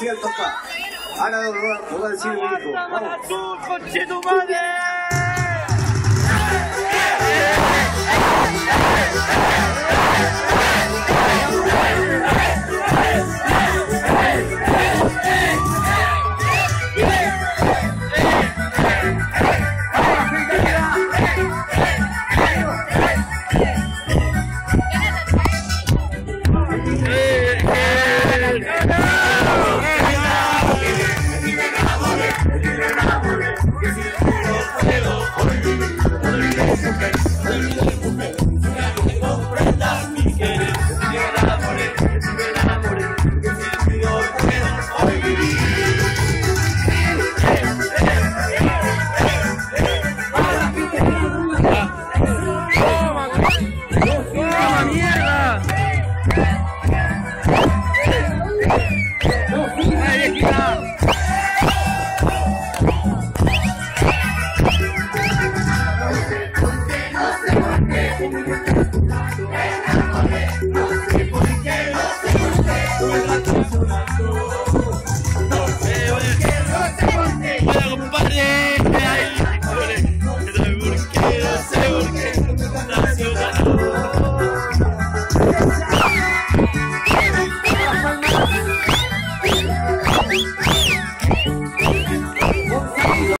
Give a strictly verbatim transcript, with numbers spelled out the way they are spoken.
cierto acá. Ahora lo va, lo va a decir mi hijo. Amar Azul, conche tu madre. Thank you.